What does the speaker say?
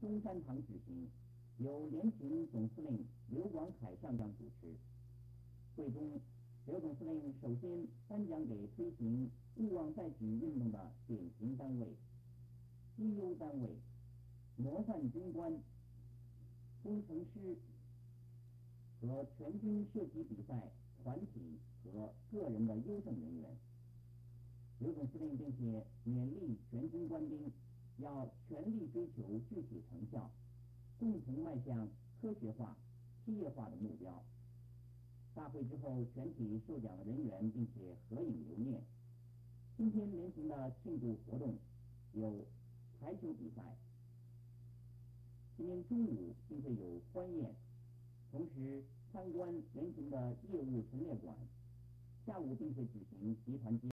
中山堂举行，由联勤总司令刘广凯上将主持。会中，刘总司令首先颁奖给推行勿忘在举运动的典型单位、绩优单位、模范军官、工程师和全军射击比赛团体和个人的优胜人员。刘总司令并且勉励全军官兵要全力追求具体成效，共同迈向科学化、企业化的目标。大会之后，全体受奖的人员并且合影留念。今天联行的庆祝活动有排球比赛，今天中午并会有欢宴，同时参观联行的业务陈列馆，下午并会举行集团